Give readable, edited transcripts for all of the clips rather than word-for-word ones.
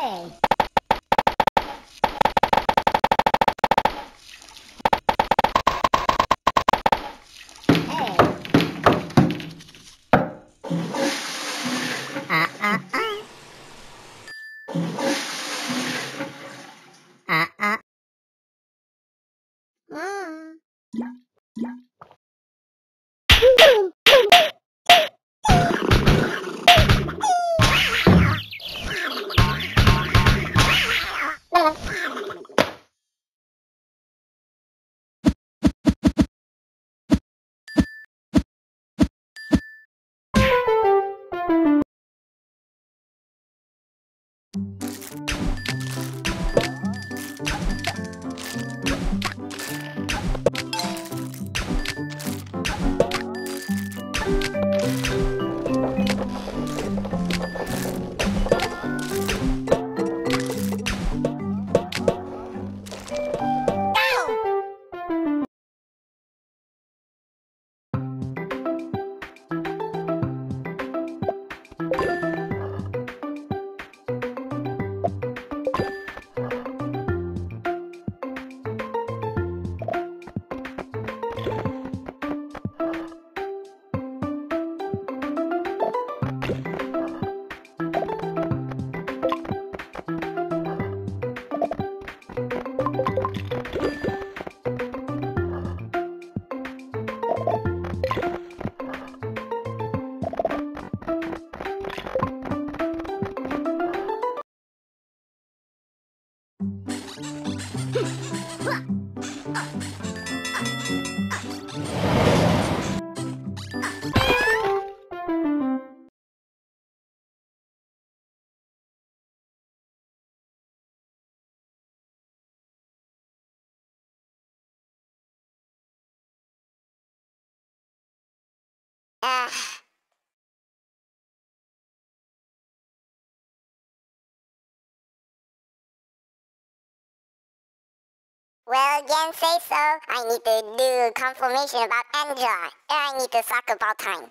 Well, again, say so. I need to do confirmation about Angela. I need to talk about time.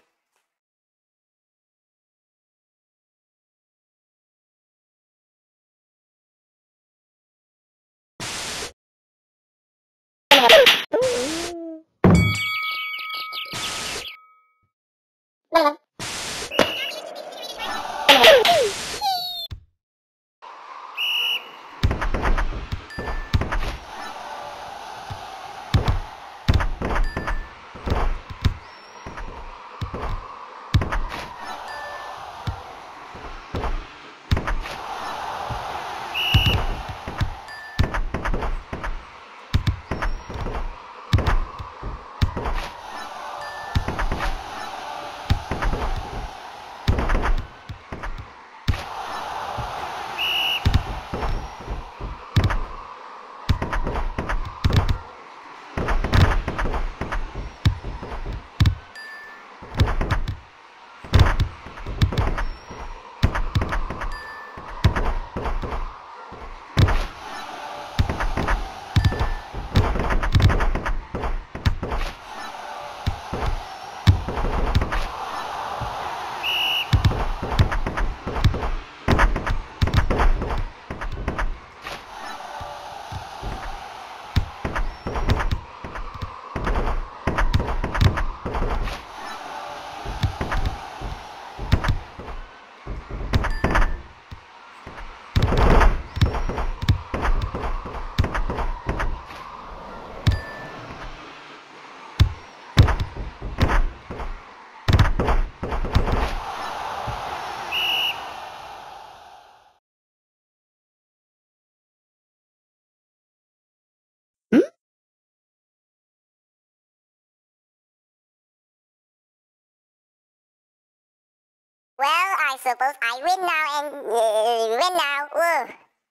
Well, I suppose I win now and win now. Whoa.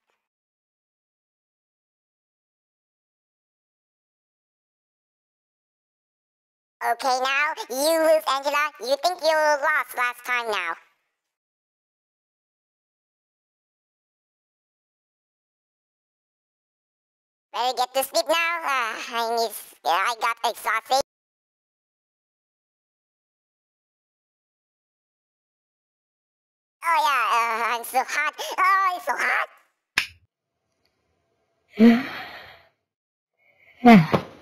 Okay, now you lose, Angela. You think you lost last time now. Better get to sleep now. I got exhausted. Oh yeah, I'm so hot. Oh, it's so hot.